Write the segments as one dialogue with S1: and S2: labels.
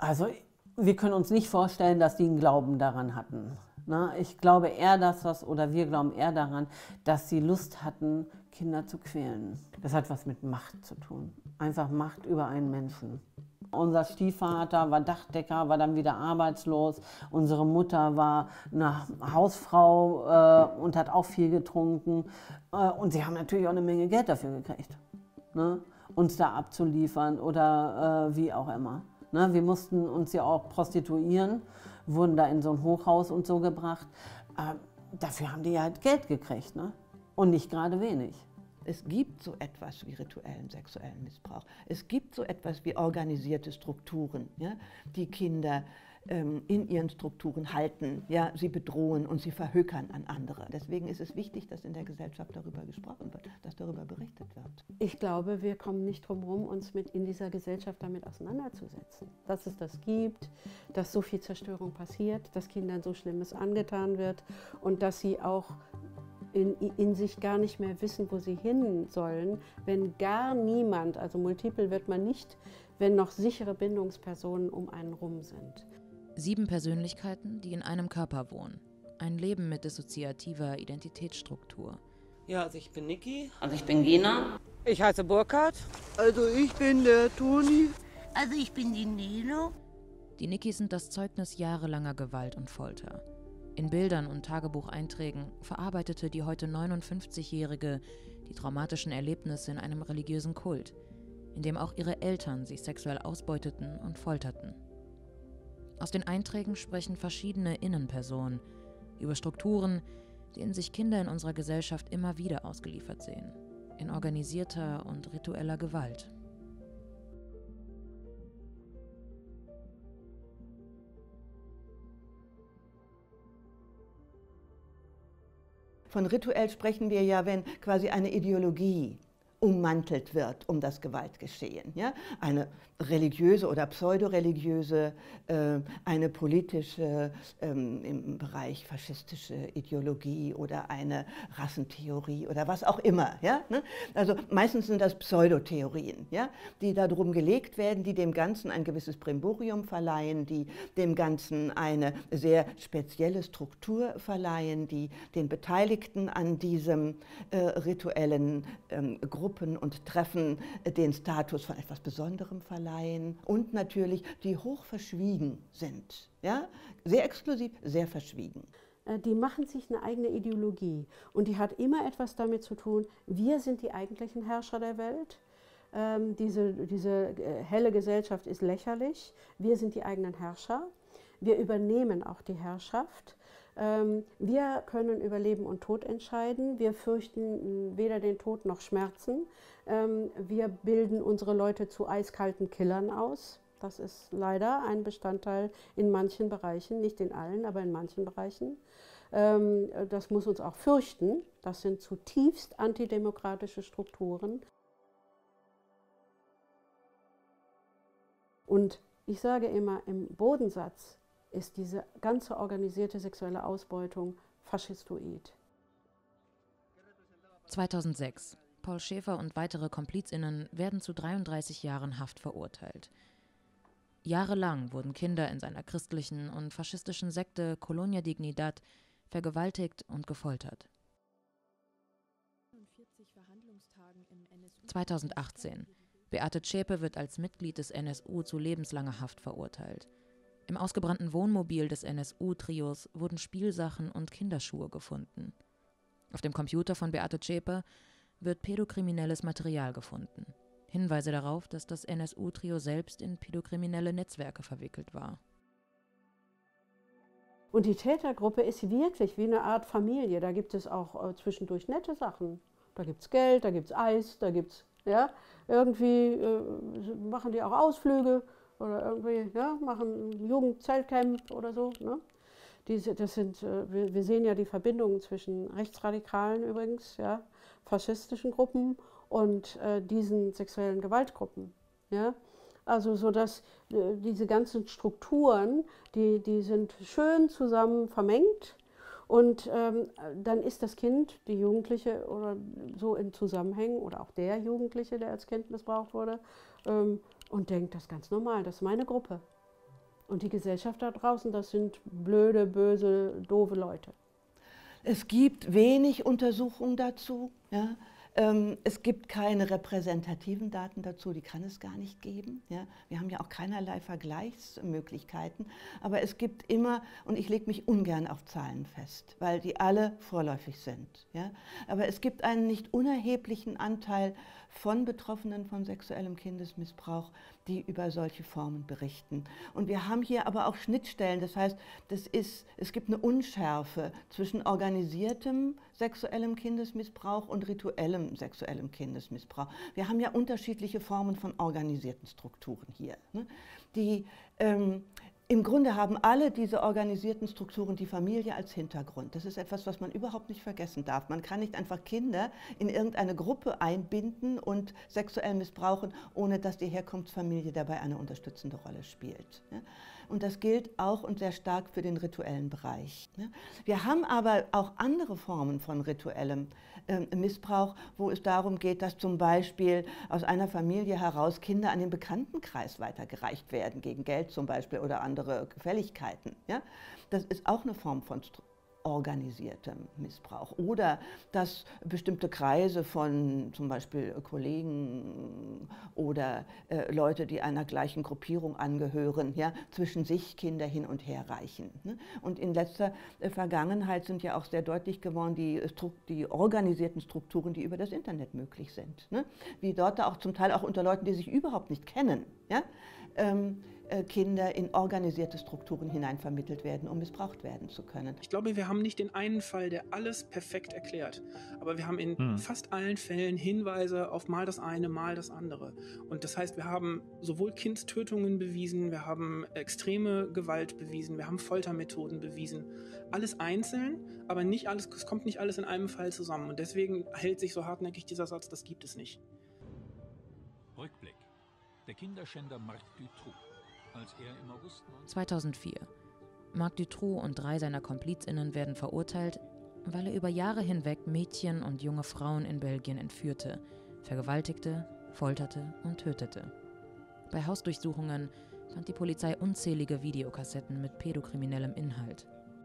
S1: Also wir können uns nicht vorstellen, dass die einen Glauben daran hatten. Ne? Ich glaube eher, oder wir glauben eher daran, dass sie Lust hatten, Kinder zu quälen. Das hat was mit Macht zu tun. Einfach Macht über einen Menschen. Unser Stiefvater war Dachdecker, war dann wieder arbeitslos. Unsere Mutter war eine Hausfrau und hat auch viel getrunken. Und sie haben natürlich auch eine Menge Geld dafür gekriegt, ne? Uns da abzuliefern oder wie auch immer. Ne? Wir mussten uns ja auch prostituieren, wurden da in so ein Hochhaus und so gebracht. Dafür haben die ja halt Geld gekriegt, ne? Und nicht gerade wenig.
S2: Es gibt so etwas wie rituellen sexuellen Missbrauch. Es gibt so etwas wie organisierte Strukturen, ja, die Kinder in ihren Strukturen halten, ja, sie bedrohen und sie verhökern an andere. Deswegen ist es wichtig, dass in der Gesellschaft darüber gesprochen wird, dass darüber berichtet wird.
S3: Ich glaube, wir kommen nicht drum herum, uns in dieser Gesellschaft damit auseinanderzusetzen. Dass es das gibt, dass so viel Zerstörung passiert, dass Kindern so Schlimmes angetan wird und dass sie auch in sich gar nicht mehr wissen, wo sie hin sollen, wenn gar niemand, also multiple wird man nicht, wenn noch sichere Bindungspersonen um einen rum sind.
S4: 7 Persönlichkeiten, die in einem Körper wohnen. Ein Leben mit dissoziativer Identitätsstruktur.
S5: Ja, also ich bin Niki.
S6: Also ich bin Gina.
S5: Ich heiße Burkhard.
S7: Also ich bin der Toni.
S8: Also ich bin die Nilo.
S4: Die Nikis sind das Zeugnis jahrelanger Gewalt und Folter. In Bildern und Tagebucheinträgen verarbeitete die heute 59-Jährige die traumatischen Erlebnisse in einem religiösen Kult, in dem auch ihre Eltern sie sexuell ausbeuteten und folterten. Aus den Einträgen sprechen verschiedene Innenpersonen über Strukturen, denen sich Kinder in unserer Gesellschaft immer wieder ausgeliefert sehen, in organisierter und ritueller Gewalt.
S2: Von rituell sprechen wir ja, wenn quasi eine Ideologie ummantelt wird um das Gewaltgeschehen. Ja? Eine religiöse oder pseudoreligiöse, eine politische im Bereich faschistische Ideologie oder eine Rassentheorie oder was auch immer. Ja? Also meistens sind das Pseudotheorien, ja? Die darum gelegt werden, die dem Ganzen ein gewisses Brimborium verleihen, die dem Ganzen eine sehr spezielle Struktur verleihen, die den Beteiligten an diesem rituellen Gruppen und Treffen den Status von etwas Besonderem verleihen und natürlich die hoch verschwiegen sind. Ja? Sehr exklusiv, sehr verschwiegen.
S3: Die machen sich eine eigene Ideologie und die hat immer etwas damit zu tun, wir sind die eigentlichen Herrscher der Welt. Diese helle Gesellschaft ist lächerlich, wir sind die eigenen Herrscher, wir übernehmen auch die Herrschaft. Wir können über Leben und Tod entscheiden. Wir fürchten weder den Tod noch Schmerzen. Wir bilden unsere Leute zu eiskalten Killern aus. Das ist leider ein Bestandteil in manchen Bereichen, nicht in allen, aber in manchen Bereichen. Das muss uns auch fürchten. Das sind zutiefst antidemokratische Strukturen. Und ich sage immer, im Bodensatz ist diese ganze organisierte sexuelle Ausbeutung faschistoid.
S4: 2006. Paul Schäfer und weitere KomplizInnen werden zu 33 Jahren Haft verurteilt. Jahrelang wurden Kinder in seiner christlichen und faschistischen Sekte Colonia Dignidad vergewaltigt und gefoltert. 2018. Beate Zschäpe wird als Mitglied des NSU zu lebenslanger Haft verurteilt. Im ausgebrannten Wohnmobil des NSU-Trios wurden Spielsachen und Kinderschuhe gefunden. Auf dem Computer von Beate Zschäpe wird pädokriminelles Material gefunden. Hinweise darauf, dass das NSU-Trio selbst in pädokriminelle Netzwerke verwickelt war.
S3: Und die Tätergruppe ist wirklich wie eine Art Familie. Da gibt es auch zwischendurch nette Sachen. Da gibt es Geld, da gibt es Eis, da gibt es, ja, irgendwie machen die auch Ausflüge. Oder irgendwie, ja, machen ein Jugendzeltcamp oder so. Ne? Wir sehen ja die Verbindungen zwischen Rechtsradikalen übrigens, ja, faschistischen Gruppen und diesen sexuellen Gewaltgruppen. Ja? Also so dass diese ganzen Strukturen, die sind schön zusammen vermengt und dann ist das Kind, die Jugendliche oder so in Zusammenhängen oder auch der Jugendliche, der als Kind missbraucht wurde, und denkt, das ist ganz normal, das ist meine Gruppe. Und die Gesellschaft da draußen, das sind blöde, böse, doofe Leute.
S2: Es gibt wenig Untersuchungen dazu. Ja. Es gibt keine repräsentativen Daten dazu, die kann es gar nicht geben. Ja. Wir haben ja auch keinerlei Vergleichsmöglichkeiten, aber es gibt immer, und ich lege mich ungern auf Zahlen fest, weil die alle vorläufig sind. Ja. Aber es gibt einen nicht unerheblichen Anteil von Betroffenen von sexuellem Kindesmissbrauch, die über solche Formen berichten. Und wir haben hier aber auch Schnittstellen, das heißt, es gibt eine Unschärfe zwischen organisiertem sexuellem Kindesmissbrauch und rituellem sexuellem Kindesmissbrauch. Wir haben ja unterschiedliche Formen von organisierten Strukturen hier, ne, die im Grunde haben alle diese organisierten Strukturen die Familie als Hintergrund. Das ist etwas, was man überhaupt nicht vergessen darf. Man kann nicht einfach Kinder in irgendeine Gruppe einbinden und sexuell missbrauchen, ohne dass die Herkunftsfamilie dabei eine unterstützende Rolle spielt. Und das gilt auch und sehr stark für den rituellen Bereich. Wir haben aber auch andere Formen von rituellem Missbrauch, wo es darum geht, dass zum Beispiel aus einer Familie heraus Kinder an den Bekanntenkreis weitergereicht werden, gegen Geld zum Beispiel oder andere Gefälligkeiten. Ja? Das ist auch eine Form von organisiertem Missbrauch. Oder dass bestimmte Kreise von zum Beispiel Kollegen oder Leute, die einer gleichen Gruppierung angehören, ja, zwischen sich Kinder hin und her reichen. Ne? Und in letzter Vergangenheit sind ja auch sehr deutlich geworden die organisierten Strukturen, die über das Internet möglich sind. Ne? Wie dort auch zum Teil auch unter Leuten, die sich überhaupt nicht kennen, ja? Kinder in organisierte Strukturen hineinvermittelt werden, um missbraucht werden zu können.
S6: Ich glaube, wir haben nicht den einen Fall, der alles perfekt erklärt, aber wir haben in fast allen Fällen Hinweise auf mal das eine, mal das andere. Und das heißt, wir haben sowohl Kindstötungen bewiesen, wir haben extreme Gewalt bewiesen, wir haben Foltermethoden bewiesen. Alles einzeln, aber nicht alles, es kommt nicht alles in einem Fall zusammen. Und deswegen hält sich so hartnäckig dieser Satz, das gibt es nicht.
S9: Rückblick. Der Kinderschänder Marc Dutroux. Als er im August
S4: 2004. Marc Dutroux und 3 seiner KomplizInnen werden verurteilt, weil er über Jahre hinweg Mädchen und junge Frauen in Belgien entführte, vergewaltigte, folterte und tötete. Bei Hausdurchsuchungen fand die Polizei unzählige Videokassetten mit pädokriminellem Inhalt.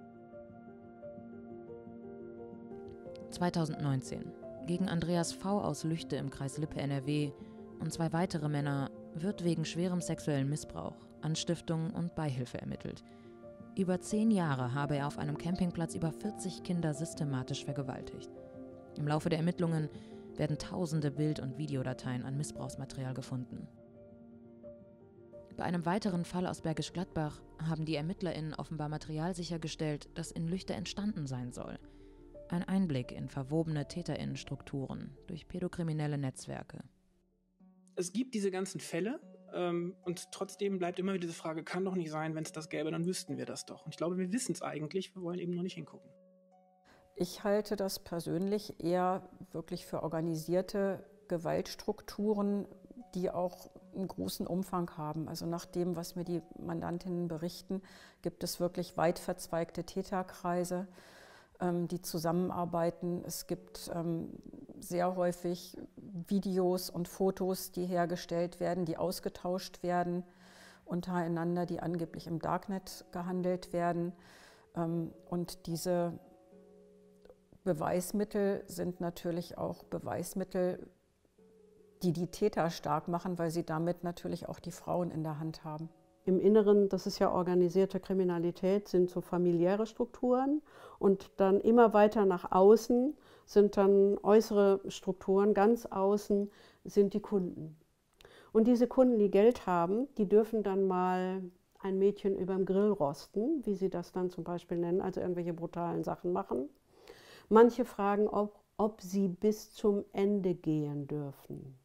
S4: 2019. Gegen Andreas V. aus Lüchte im Kreis Lippe NRW und 2 weitere Männer wird wegen schwerem sexuellen Missbrauch, Anstiftung und Beihilfe ermittelt. Über 10 Jahre habe er auf einem Campingplatz über 40 Kinder systematisch vergewaltigt. Im Laufe der Ermittlungen werden tausende Bild- und Videodateien an Missbrauchsmaterial gefunden. Bei einem weiteren Fall aus Bergisch Gladbach haben die ErmittlerInnen offenbar Material sichergestellt, das in Lüchte entstanden sein soll. Ein Einblick in verwobene TäterInnenstrukturen durch pädokriminelle Netzwerke.
S6: Es gibt diese ganzen Fälle und trotzdem bleibt immer wieder diese Frage, kann doch nicht sein, wenn es das gäbe, dann wüssten wir das doch. Und ich glaube, wir wissen es eigentlich, wir wollen eben nur nicht hingucken.
S10: Ich halte das persönlich eher wirklich für organisierte Gewaltstrukturen, die auch einen großen Umfang haben. Also nach dem, was mir die Mandantinnen berichten, gibt es wirklich weit verzweigte Täterkreise, die zusammenarbeiten. Es gibt sehr häufig Videos und Fotos, die hergestellt werden, die ausgetauscht werden untereinander, die angeblich im Darknet gehandelt werden. Und diese Beweismittel sind natürlich auch Beweismittel, die die Täter stark machen, weil sie damit natürlich auch die Frauen in der Hand haben.
S3: Im Inneren, das ist ja organisierte Kriminalität, sind so familiäre Strukturen und dann immer weiter nach außen sind dann äußere Strukturen, ganz außen sind die Kunden. Und diese Kunden, die Geld haben, die dürfen dann mal ein Mädchen überm Grill rosten, wie sie das dann zum Beispiel nennen, also irgendwelche brutalen Sachen machen. Manche fragen, ob sie bis zum Ende gehen dürfen.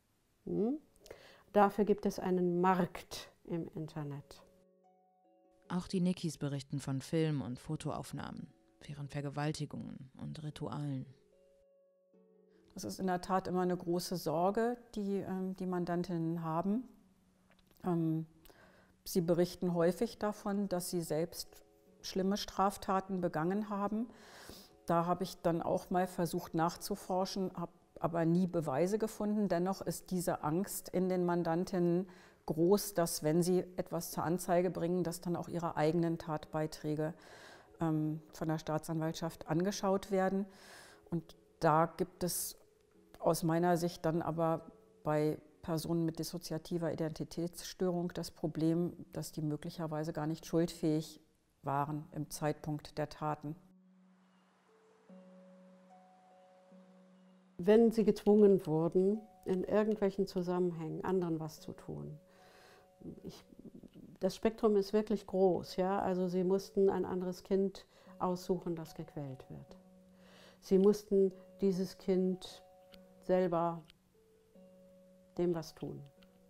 S3: Dafür gibt es einen Markt im Internet.
S4: Auch die Nickys berichten von Film- und Fotoaufnahmen, während Vergewaltigungen und Ritualen.
S10: Das ist in der Tat immer eine große Sorge, die die Mandantinnen haben. Sie berichten häufig davon, dass sie selbst schlimme Straftaten begangen haben. Da habe ich dann auch mal versucht nachzuforschen, habe aber nie Beweise gefunden. Dennoch ist diese Angst in den Mandantinnen groß, dass wenn sie etwas zur Anzeige bringen, dass dann auch ihre eigenen Tatbeiträge von der Staatsanwaltschaft angeschaut werden. Und da gibt es aus meiner Sicht dann aber bei Personen mit dissoziativer Identitätsstörung das Problem, dass die möglicherweise gar nicht schuldfähig waren im Zeitpunkt der Taten.
S3: Wenn sie gezwungen wurden, in irgendwelchen Zusammenhängen anderen was zu tun. Das Spektrum ist wirklich groß. Ja? Also sie mussten ein anderes Kind aussuchen, das gequält wird. Sie mussten dieses Kind selber dem was tun.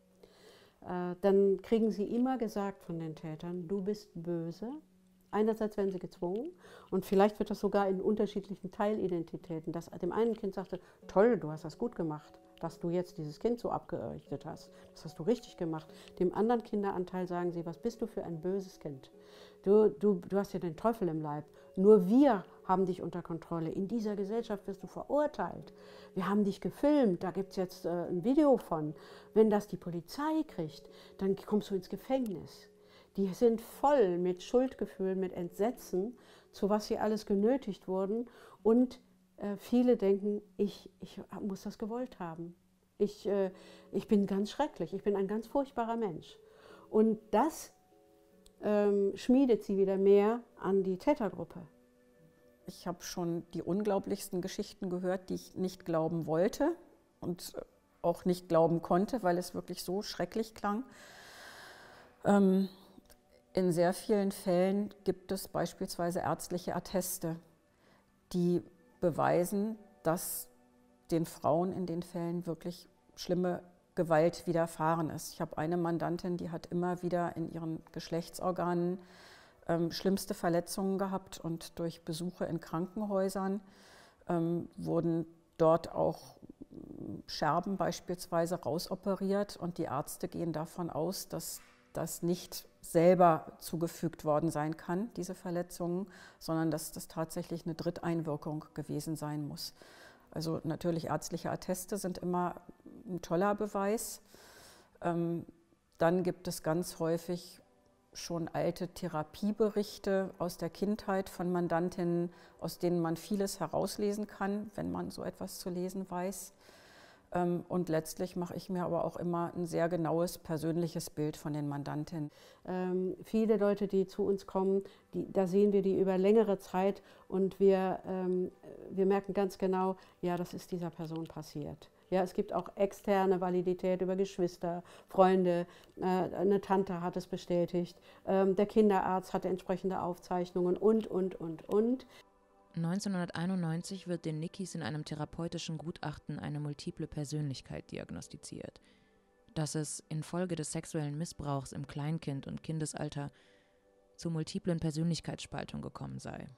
S3: Dann kriegen sie immer gesagt von den Tätern, du bist böse. Einerseits werden sie gezwungen und vielleicht wird das sogar in unterschiedlichen Teilidentitäten, dass dem einen Kind sagte, toll, du hast das gut gemacht, dass du jetzt dieses Kind so abgerichtet hast. Das hast du richtig gemacht. Dem anderen Kinderanteil sagen sie, was bist du für ein böses Kind? Du hast ja den Teufel im Leib. Nur wir haben dich unter Kontrolle. In dieser Gesellschaft wirst du verurteilt. Wir haben dich gefilmt, da gibt es jetzt ein Video von. Wenn das die Polizei kriegt, dann kommst du ins Gefängnis. Die sind voll mit Schuldgefühlen, mit Entsetzen, zu was sie alles genötigt wurden. Und viele denken, ich muss das gewollt haben. Ich bin ganz schrecklich, ich bin ein ganz furchtbarer Mensch. Und das schmiedet sie wieder mehr an die Tätergruppe.
S10: Ich habe schon die unglaublichsten Geschichten gehört, die ich nicht glauben wollte und auch nicht glauben konnte, weil es wirklich so schrecklich klang. In sehr vielen Fällen gibt es beispielsweise ärztliche Atteste, die beweisen, dass den Frauen in den Fällen wirklich schlimme Gewalt widerfahren ist. Ich habe eine Mandantin, die hat immer wieder in ihren Geschlechtsorganen schlimmste Verletzungen gehabt und durch Besuche in Krankenhäusern wurden dort auch Scherben beispielsweise rausoperiert und die Ärzte gehen davon aus, dass das nicht selber zugefügt worden sein kann, diese Verletzungen, sondern dass das tatsächlich eine Dritteinwirkung gewesen sein muss. Also natürlich ärztliche Atteste sind immer ein toller Beweis. Dann gibt es ganz häufig schon alte Therapieberichte aus der Kindheit von Mandantinnen, aus denen man vieles herauslesen kann, wenn man so etwas zu lesen weiß. Und letztlich mache ich mir aber auch immer ein sehr genaues persönliches Bild von den Mandantinnen.
S3: Viele Leute, die zu uns kommen, da sehen wir die über längere Zeit und wir merken ganz genau, ja, das ist dieser Person passiert. Ja, es gibt auch externe Validität über Geschwister, Freunde, eine Tante hat es bestätigt, der Kinderarzt hatte entsprechende Aufzeichnungen und.
S4: 1991 wird den Nickys in einem therapeutischen Gutachten eine multiple Persönlichkeit diagnostiziert. Dass es infolge des sexuellen Missbrauchs im Kleinkind- und Kindesalter zur multiplen Persönlichkeitsspaltung gekommen sei.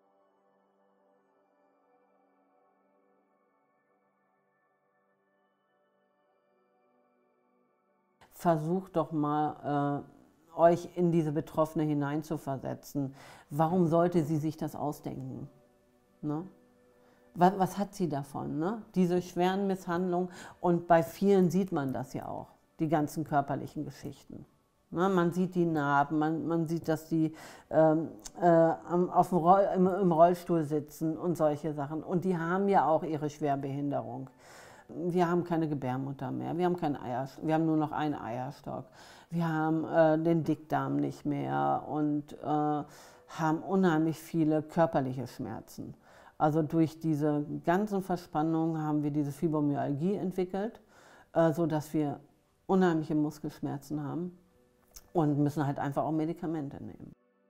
S1: Versucht doch mal, euch in diese Betroffene hineinzuversetzen. Warum sollte sie sich das ausdenken? Ne? Was hat sie davon? Ne? Diese schweren Misshandlungen, und bei vielen sieht man das ja auch, die ganzen körperlichen Geschichten. Ne? Man sieht die Narben, man sieht, dass die im Rollstuhl sitzen und solche Sachen. Und die haben ja auch ihre Schwerbehinderung. Wir haben keine Gebärmutter mehr, wir haben nur noch einen Eierstock, wir haben den Dickdarm nicht mehr und haben unheimlich viele körperliche Schmerzen. Also durch diese ganzen Verspannungen haben wir diese Fibromyalgie entwickelt, sodass wir unheimliche Muskelschmerzen haben und müssen halt einfach auch Medikamente nehmen.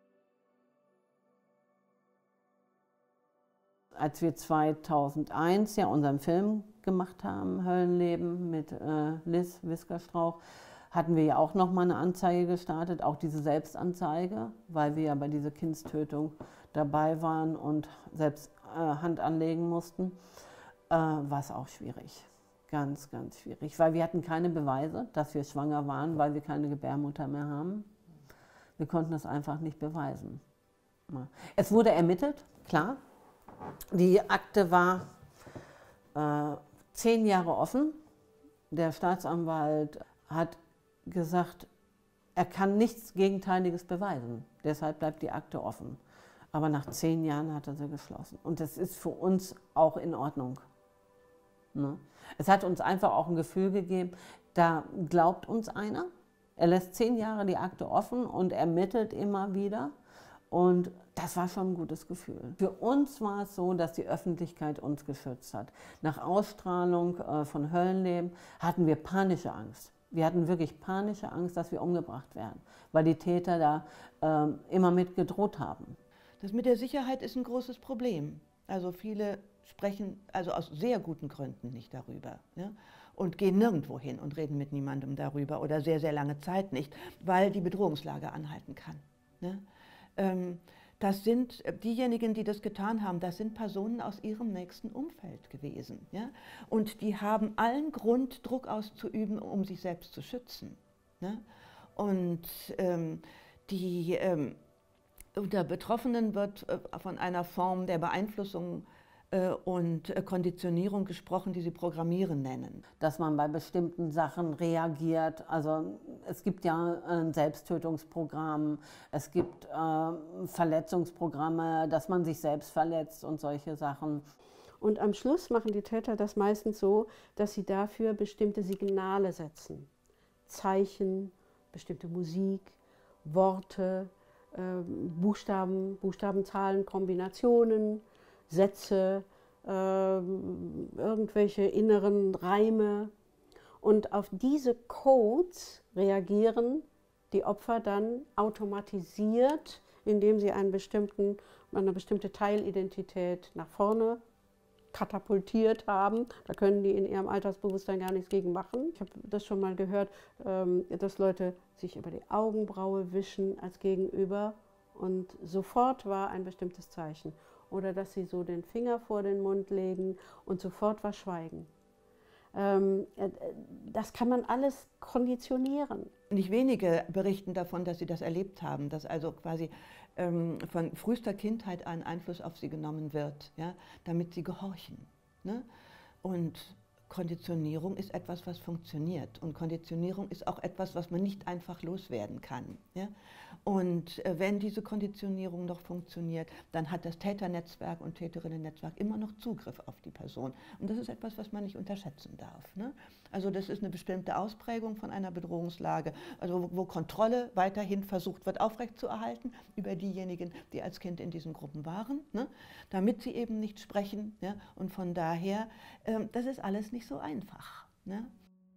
S1: Als wir 2001 ja unseren Film gemacht haben, Höllenleben mit Liz Wiskerstrauch, hatten wir ja auch nochmal eine Anzeige gestartet, auch diese Selbstanzeige, weil wir ja bei dieser Kindstötung dabei waren und selbst Hand anlegen mussten, war es auch schwierig. Ganz, ganz schwierig, weil wir hatten keine Beweise, dass wir schwanger waren, weil wir keine Gebärmutter mehr haben. Wir konnten das einfach nicht beweisen. Es wurde ermittelt, klar. Die Akte war 10 Jahre offen. Der Staatsanwalt hat gesagt, er kann nichts Gegenteiliges beweisen. Deshalb bleibt die Akte offen. Aber nach 10 Jahren hat er sie geschlossen. Und das ist für uns auch in Ordnung. Ne? Es hat uns einfach auch ein Gefühl gegeben, da glaubt uns einer. Er lässt 10 Jahre die Akte offen und ermittelt immer wieder. Und das war schon ein gutes Gefühl. Für uns war es so, dass die Öffentlichkeit uns geschützt hat. Nach Ausstrahlung von Höllenleben hatten wir panische Angst. Wir hatten wirklich panische Angst, dass wir umgebracht werden, weil die Täter da immer mit gedroht haben.
S2: Das mit der Sicherheit ist ein großes Problem. Also viele sprechen also aus sehr guten Gründen nicht darüber, ja? Und gehen nirgendwo hin und reden mit niemandem darüber oder sehr, sehr lange Zeit nicht, weil die Bedrohungslage anhalten kann. Ne? Das sind diejenigen, die das getan haben, das sind Personen aus ihrem nächsten Umfeld gewesen. Ja? Und die haben allen Grund, Druck auszuüben, um sich selbst zu schützen. Ne? Und unter Betroffenen wird von einer Form der Beeinflussung und Konditionierung gesprochen, die sie Programmieren nennen.
S1: Dass man bei bestimmten Sachen reagiert. Also es gibt ja ein Selbsttötungsprogramm, es gibt Verletzungsprogramme, dass man sich selbst verletzt und solche Sachen.
S3: Und am Schluss machen die Täter das meistens so, dass sie dafür bestimmte Signale setzen. Zeichen, bestimmte Musik, Worte, Buchstaben, Buchstabenzahlen, Kombinationen, Sätze, irgendwelche inneren Reime. Und auf diese Codes reagieren die Opfer dann automatisiert, indem sie eine bestimmte Teilidentität nach vorne katapultiert haben. Da können die in ihrem Alltagsbewusstsein gar nichts gegen machen. Ich habe das schon mal gehört, dass Leute sich über die Augenbraue wischen als Gegenüber und sofort war ein bestimmtes Zeichen. Oder dass sie so den Finger vor den Mund legen und sofort was schweigen. Das kann man alles konditionieren.
S2: Nicht wenige berichten davon, dass sie das erlebt haben, dass also quasi von frühester Kindheit ein Einfluss auf sie genommen wird, ja, damit sie gehorchen. Ne? Und Konditionierung ist etwas, was funktioniert. Und Konditionierung ist auch etwas, was man nicht einfach loswerden kann. Ja? Und wenn diese Konditionierung noch funktioniert, dann hat das Täternetzwerk und Täterinnennetzwerk immer noch Zugriff auf die Person. Und das ist etwas, was man nicht unterschätzen darf. Ne? Also das ist eine bestimmte Ausprägung von einer Bedrohungslage, also wo Kontrolle weiterhin versucht wird aufrechtzuerhalten über diejenigen, die als Kind in diesen Gruppen waren, ne? Damit sie eben nicht sprechen. Ja? Und von daher, das ist alles nicht so einfach. Ne?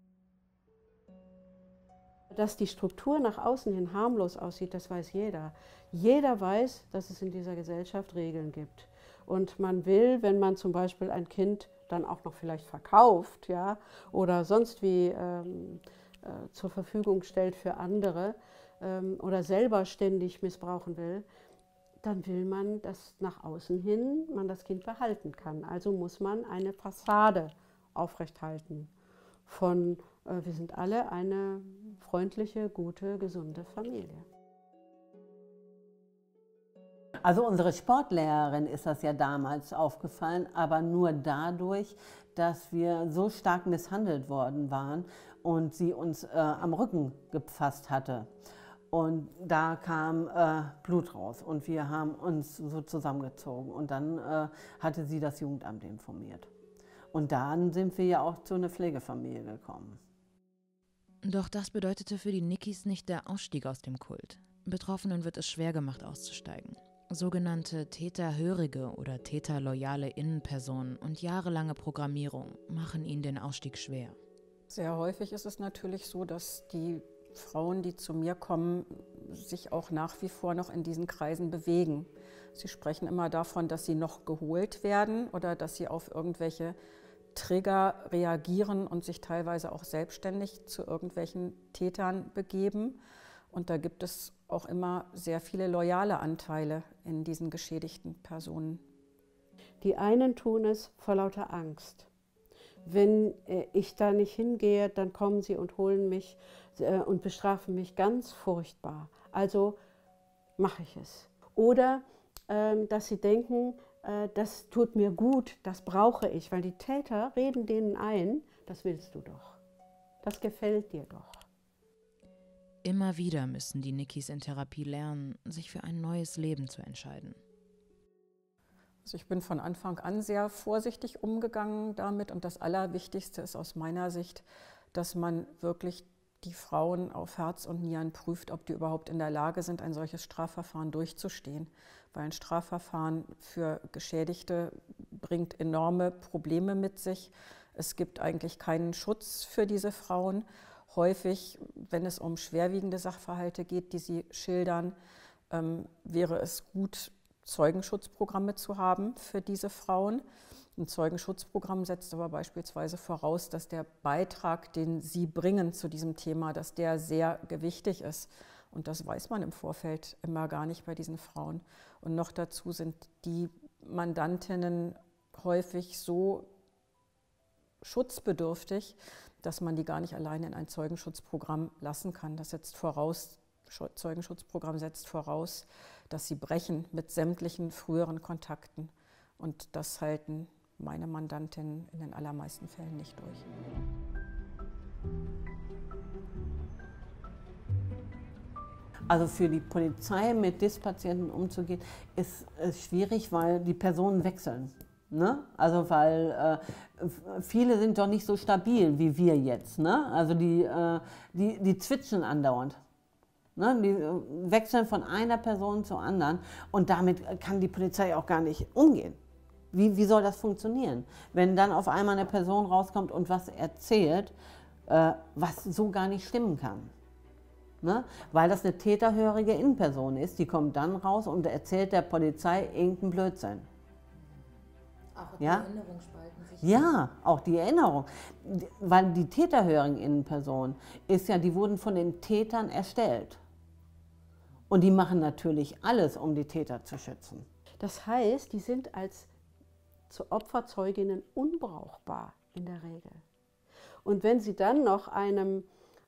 S3: Dass die Struktur nach außen hin harmlos aussieht, das weiß jeder. Jeder weiß, dass es in dieser Gesellschaft Regeln gibt. Und man will, wenn man zum Beispiel ein Kind dann auch noch vielleicht verkauft, ja, oder sonst wie zur Verfügung stellt für andere oder selber ständig missbrauchen will, dann will man, dass nach außen hin man das Kind behalten kann. Also muss man eine Fassade aufrechthalten von wir sind alle eine freundliche, gute, gesunde Familie.
S1: Also unsere Sportlehrerin ist das ja damals aufgefallen, aber nur dadurch, dass wir so stark misshandelt worden waren und sie uns am Rücken gefasst hatte. Und da kam Blut raus und wir haben uns so zusammengezogen und dann hatte sie das Jugendamt informiert. Und dann sind wir ja auch zu einer Pflegefamilie gekommen.
S4: Doch das bedeutete für die Nickys nicht der Ausstieg aus dem Kult. Betroffenen wird es schwer gemacht, auszusteigen. Sogenannte täterhörige oder täterloyale Innenpersonen und jahrelange Programmierung machen ihnen den Ausstieg schwer.
S10: Sehr häufig ist es natürlich so, dass die Frauen, die zu mir kommen, sich auch nach wie vor noch in diesen Kreisen bewegen. Sie sprechen immer davon, dass sie noch geholt werden oder dass sie auf irgendwelche Trigger reagieren und sich teilweise auch selbstständig zu irgendwelchen Tätern begeben. Und da gibt es auch immer sehr viele loyale Anteile in diesen geschädigten Personen.
S3: Die einen tun es vor lauter Angst. Wenn ich da nicht hingehe, dann kommen sie und holen mich und bestrafen mich ganz furchtbar. Also mache ich es. Oder dass sie denken, das tut mir gut, das brauche ich, weil die Täter reden denen ein, das willst du doch, das gefällt dir doch.
S4: Immer wieder müssen die Nickys in Therapie lernen, sich für ein neues Leben zu entscheiden.
S10: Also ich bin von Anfang an sehr vorsichtig umgegangen damit und das Allerwichtigste ist aus meiner Sicht, dass man wirklich die Frauen auf Herz und Nieren prüft, ob die überhaupt in der Lage sind, ein solches Strafverfahren durchzustehen. Weil ein Strafverfahren für Geschädigte bringt enorme Probleme mit sich. Es gibt eigentlich keinen Schutz für diese Frauen. Häufig, wenn es um schwerwiegende Sachverhalte geht, die sie schildern, wäre es gut, Zeugenschutzprogramme zu haben für diese Frauen. Ein Zeugenschutzprogramm setzt aber beispielsweise voraus, dass der Beitrag, den sie bringen zu diesem Thema, dass der sehr gewichtig ist. Und das weiß man im Vorfeld immer gar nicht bei diesen Frauen. Und noch dazu sind die Mandantinnen häufig so schutzbedürftig, dass man die gar nicht alleine in ein Zeugenschutzprogramm lassen kann. Das setzt voraus, Zeugenschutzprogramm setzt voraus, dass sie brechen mit sämtlichen früheren Kontakten. Und das halten meine Mandantinnen in den allermeisten Fällen nicht durch.
S1: Also für die Polizei mit DIS-Patienten umzugehen, ist schwierig, weil die Personen wechseln. Ne? Also weil viele sind doch nicht so stabil wie wir jetzt. Ne? Also die switchen andauernd. Ne? Die wechseln von einer Person zur anderen und damit kann die Polizei auch gar nicht umgehen. Wie soll das funktionieren, wenn dann auf einmal eine Person rauskommt und was erzählt, was so gar nicht stimmen kann? Ne? Weil das eine täterhörige Innenperson ist, die kommt dann raus und erzählt der Polizei irgendeinen Blödsinn.
S4: Auch die
S1: ja?
S4: Erinnerung spalten sich.
S1: Ja, auch die Erinnerung. Weil die täterhörigen Innenpersonen ist ja, die wurden von den Tätern erstellt. Und die machen natürlich alles, um die Täter zu schützen.
S3: Das heißt, die sind als zu Opferzeuginnen unbrauchbar in der Regel. Und wenn sie dann noch einem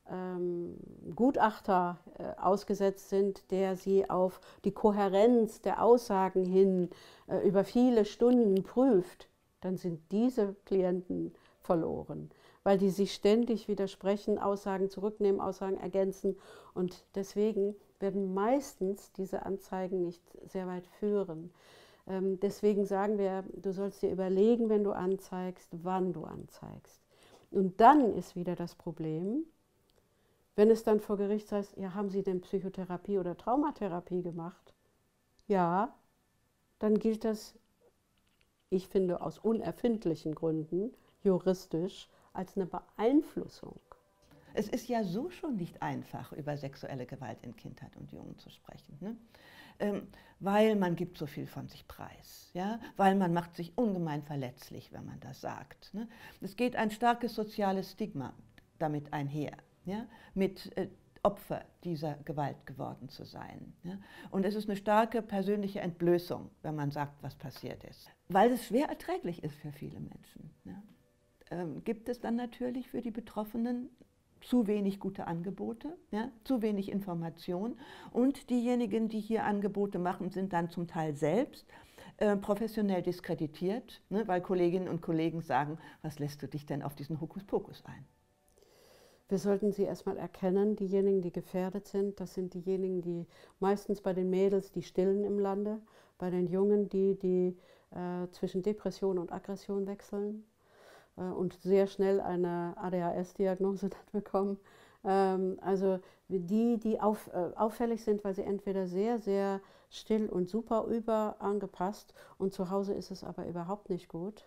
S3: Gutachter ausgesetzt sind, der sie auf die Kohärenz der Aussagen hin über viele Stunden prüft, dann sind diese Klienten verloren, weil die sich ständig widersprechen, Aussagen zurücknehmen, Aussagen ergänzen und deswegen werden meistens diese Anzeigen nicht sehr weit führen. Deswegen sagen wir, du sollst dir überlegen, wenn du anzeigst, wann du anzeigst. Und dann ist wieder das Problem, wenn es dann vor Gericht heißt, ja, haben Sie denn Psychotherapie oder Traumatherapie gemacht? Ja, dann gilt das, ich finde aus unerfindlichen Gründen, juristisch, als eine Beeinflussung.
S2: Es ist ja so schon nicht einfach, über sexuelle Gewalt in Kindheit und Jugend zu sprechen, ne? Weil man gibt so viel von sich preis, ja? Weil man macht sich ungemein verletzlich, wenn man das sagt. Ne? Es geht ein starkes soziales Stigma damit einher, ja? Mit Opfer dieser Gewalt geworden zu sein. Ja? Und es ist eine starke persönliche Entblößung, wenn man sagt, was passiert ist. Weil es schwer erträglich ist für viele Menschen. Ja? Gibt es dann natürlich für die Betroffenen zu wenig gute Angebote, ja, zu wenig Information und diejenigen, die hier Angebote machen, sind dann zum Teil selbst professionell diskreditiert, ne, weil Kolleginnen und Kollegen sagen, was lässt du dich denn auf diesen Hokuspokus ein?
S3: Wir sollten sie erstmal erkennen, diejenigen, die gefährdet sind, das sind diejenigen, die meistens bei den Mädels die Stillen im Lande, bei den Jungen, die zwischen Depression und Aggression wechseln und sehr schnell eine ADHS-Diagnose bekommen. Also die auffällig sind, weil sie entweder sehr, sehr still und super überangepasst und zu Hause ist es aber überhaupt nicht gut.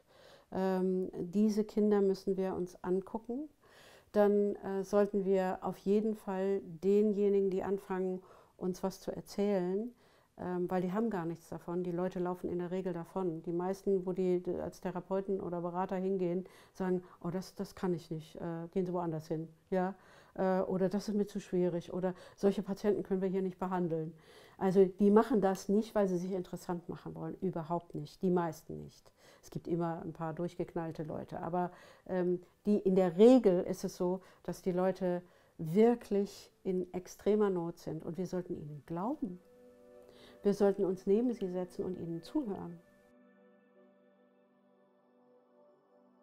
S3: Diese Kinder müssen wir uns angucken. Dann sollten wir auf jeden Fall denjenigen, die anfangen, uns was zu erzählen, weil die haben gar nichts davon. Die Leute laufen in der Regel davon. Die meisten, wo die als Therapeuten oder Berater hingehen, sagen, oh, das kann ich nicht, gehen Sie woanders hin. Ja? Oder das ist mir zu schwierig oder solche Patienten können wir hier nicht behandeln. Also die machen das nicht, weil sie sich interessant machen wollen, überhaupt nicht, die meisten nicht. Es gibt immer ein paar durchgeknallte Leute, aber in der Regel ist es so, dass die Leute wirklich in extremer Not sind und wir sollten ihnen glauben. Wir sollten uns neben sie setzen und ihnen zuhören.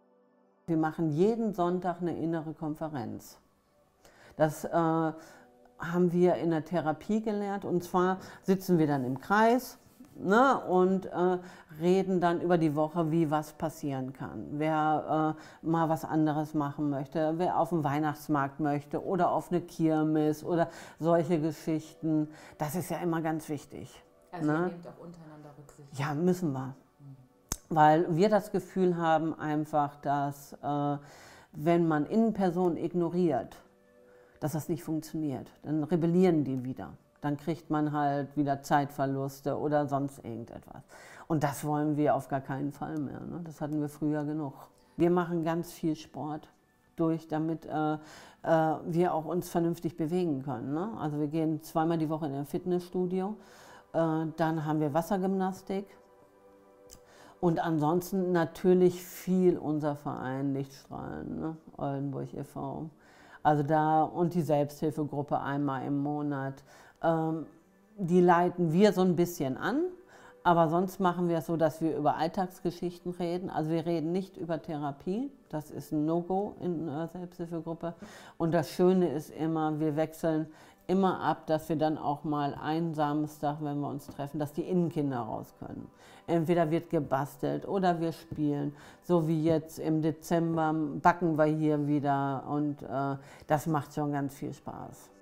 S3: Wir
S1: machen jeden Sonntag eine innere Konferenz. Das haben wir in der Therapie gelernt. Und zwar sitzen wir dann im Kreis, ne, und reden dann über die Woche, wie was passieren kann. Wer mal was anderes machen möchte, wer auf den Weihnachtsmarkt möchte oder auf eine Kirmes oder solche Geschichten. Das ist ja immer ganz wichtig.
S4: Also
S1: ne?
S4: ihr nehmt auch untereinander Rücksicht.
S1: Ja, müssen wir. Weil wir das Gefühl haben einfach, dass wenn man Innenpersonen ignoriert, dass das nicht funktioniert. Dann rebellieren die wieder. Dann kriegt man halt wieder Zeitverluste oder sonst irgendetwas. Und das wollen wir auf gar keinen Fall mehr. Ne? Das hatten wir früher genug. Wir machen ganz viel Sport damit wir auch uns vernünftig bewegen können. Ne? Also wir gehen 2-mal die Woche in ein Fitnessstudio. Dann haben wir Wassergymnastik. Und ansonsten natürlich viel unser Verein Lichtstrahlen, ne? Oldenburg e.V. Also da und die Selbsthilfegruppe einmal im Monat. Die leiten wir so ein bisschen an, aber sonst machen wir es so, dass wir über Alltagsgeschichten reden. Also wir reden nicht über Therapie, das ist ein No-Go in der Selbsthilfegruppe. Und das Schöne ist immer, wir wechseln immer ab, dass wir dann auch mal einen Samstag, wenn wir uns treffen, dass die Innenkinder raus können. Entweder wird gebastelt oder wir spielen. So wie jetzt im Dezember backen wir hier wieder und das macht schon ganz viel Spaß.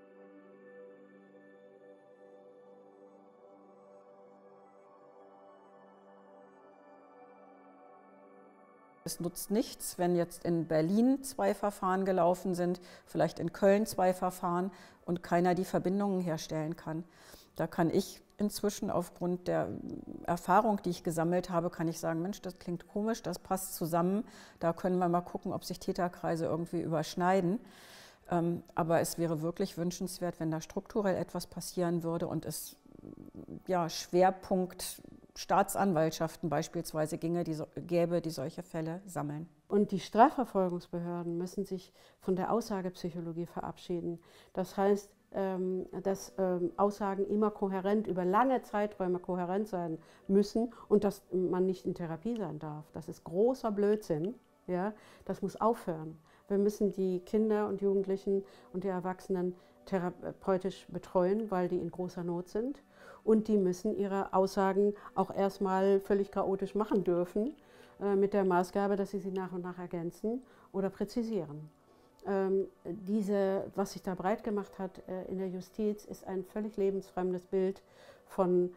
S10: Es nutzt nichts, wenn jetzt in Berlin 2 Verfahren gelaufen sind, vielleicht in Köln 2 Verfahren und keiner die Verbindungen herstellen kann. Da kann ich inzwischen aufgrund der Erfahrung, die ich gesammelt habe, kann ich sagen, Mensch, das klingt komisch, das passt zusammen. Da können wir mal gucken, ob sich Täterkreise irgendwie überschneiden. Aber es wäre wirklich wünschenswert, wenn da strukturell etwas passieren würde und es ja, Schwerpunkt Staatsanwaltschaften beispielsweise gäbe, die solche Fälle sammeln.
S3: Und die Strafverfolgungsbehörden müssen sich von der Aussagepsychologie verabschieden. Das heißt, dass Aussagen immer kohärent, über lange Zeiträume kohärent sein müssen und dass man nicht in Therapie sein darf. Das ist großer Blödsinn. Ja? Das muss aufhören. Wir müssen die Kinder und Jugendlichen und die Erwachsenen therapeutisch betreuen, weil die in großer Not sind. Und die müssen ihre Aussagen auch erstmal völlig chaotisch machen dürfen, mit der Maßgabe, dass sie nach und nach ergänzen oder präzisieren. Was sich da breit gemacht hat in der Justiz, ist ein völlig lebensfremdes Bild von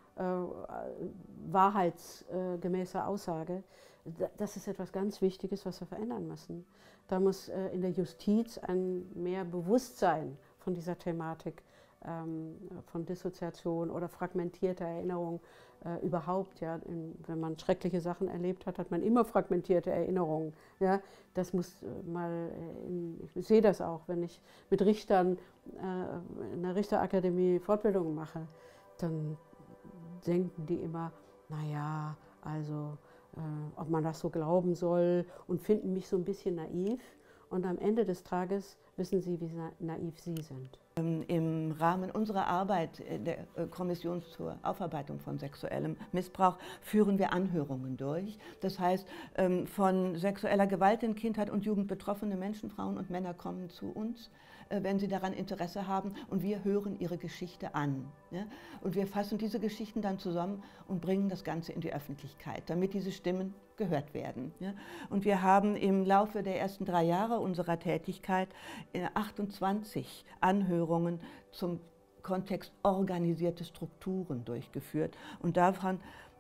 S3: wahrheitsgemäßer Aussage. Das ist etwas ganz Wichtiges, was wir verändern müssen. Da muss in der Justiz ein mehr Bewusstsein von dieser Thematik, von Dissoziation oder fragmentierter Erinnerung überhaupt. Ja, wenn man schreckliche Sachen erlebt hat, hat man immer fragmentierte Erinnerungen. Ja, das muss mal, ich sehe das auch, wenn ich mit Richtern in der Richterakademie Fortbildungen mache, dann denken die immer, naja, also ob man das so glauben soll und finden mich so ein bisschen naiv. Und am Ende des Tages wissen sie, wie naiv sie sind.
S2: Im Rahmen unserer Arbeit der Kommission zur Aufarbeitung von sexuellem Missbrauch führen wir Anhörungen durch. Das heißt, von sexueller Gewalt in Kindheit und Jugend betroffene Menschen, Frauen und Männer kommen zu uns, wenn sie daran Interesse haben, und wir hören ihre Geschichte an. Ja? Und wir fassen diese Geschichten dann zusammen und bringen das Ganze in die Öffentlichkeit, damit diese Stimmen gehört werden. Ja? Und wir haben im Laufe der ersten 3 Jahre unserer Tätigkeit 28 Anhörungen zum Kontext organisierte Strukturen durchgeführt und davon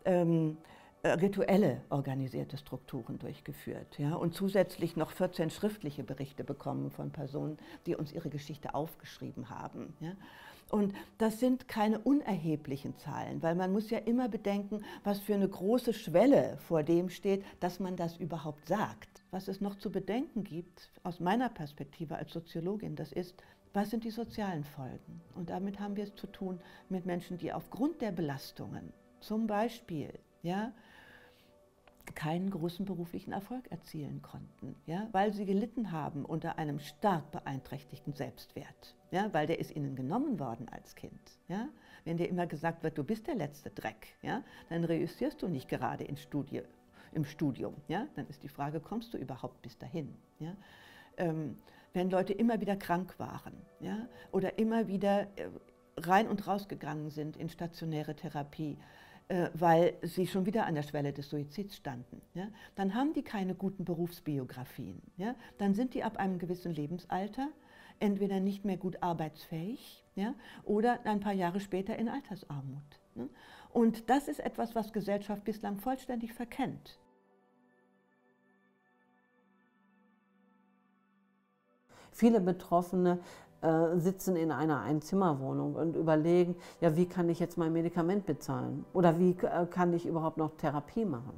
S2: rituelle organisierte Strukturen durchgeführt. Ja? Und zusätzlich noch 14 schriftliche Berichte bekommen von Personen, die uns ihre Geschichte aufgeschrieben haben. Ja? Und das sind keine unerheblichen Zahlen, weil man muss ja immer bedenken, was für eine große Schwelle vor dem steht, dass man das überhaupt sagt. Was es noch zu bedenken gibt, aus meiner Perspektive als Soziologin, das ist, was sind die sozialen Folgen? Und damit haben wir es zu tun mit Menschen, die aufgrund der Belastungen, zum Beispiel, ja, keinen großen beruflichen Erfolg erzielen konnten, ja, weil sie gelitten haben unter einem stark beeinträchtigten Selbstwert, ja, weil der ist ihnen genommen worden als Kind. Ja. Wenn dir immer gesagt wird, du bist der letzte Dreck, ja, dann reüssierst du nicht gerade im Studium. Ja. Dann ist die Frage, kommst du überhaupt bis dahin? Ja. wenn Leute immer wieder krank waren, ja, oder immer wieder rein und rausgegangen sind in stationäre Therapie, weil sie schon wieder an der Schwelle des Suizids standen, ja, dann haben die keine guten Berufsbiografien. Ja, dann sind die ab einem gewissen Lebensalter entweder nicht mehr gut arbeitsfähig, ja, oder ein paar Jahre später in Altersarmut. Ne? Und das ist etwas, was Gesellschaft bislang vollständig verkennt.
S1: Viele Betroffene sitzen in einer Einzimmerwohnung und überlegen, ja, wie kann ich jetzt mein Medikament bezahlen? Oder wie kann ich überhaupt noch Therapie machen?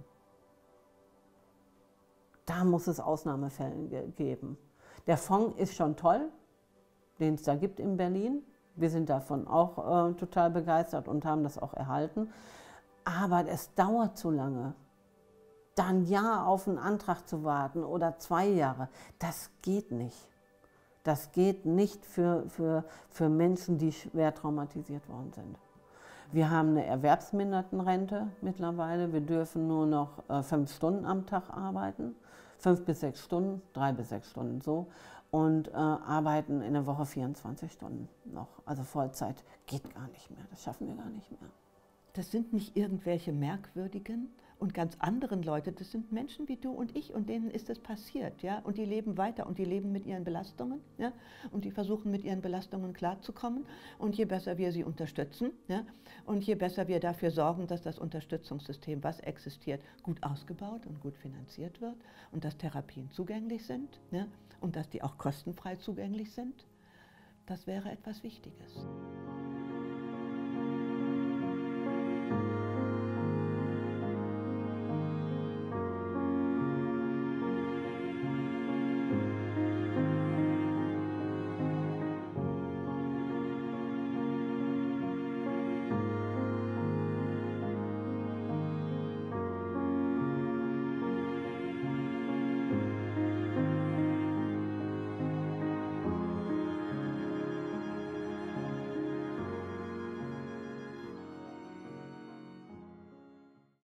S1: Da muss es Ausnahmefälle geben. Der Fonds ist schon toll, den es da gibt in Berlin. Wir sind davon auch total begeistert und haben das auch erhalten. Aber es dauert zu lange. Dann ein Jahr auf einen Antrag zu warten oder 2 Jahre, das geht nicht. Das geht nicht für Menschen, die schwer traumatisiert worden sind. Wir haben eine Erwerbsmindertenrente mittlerweile. Wir dürfen nur noch 5 Stunden am Tag arbeiten. 5 bis 6 Stunden, 3 bis 6 Stunden so. Und arbeiten in der Woche 24 Stunden noch. Also Vollzeit geht gar nicht mehr. Das schaffen wir gar nicht mehr.
S2: Das sind nicht irgendwelche merkwürdigen und ganz anderen Leute. Das sind Menschen wie du und ich, und denen ist es passiert. Ja? Und die leben weiter und die leben mit ihren Belastungen. Ja? Und die versuchen mit ihren Belastungen klarzukommen. Und je besser wir sie unterstützen, ja? Und je besser wir dafür sorgen, dass das Unterstützungssystem, was existiert, gut ausgebaut und gut finanziert wird und dass Therapien zugänglich sind, ja? Und dass die auch kostenfrei zugänglich sind, das wäre etwas Wichtiges.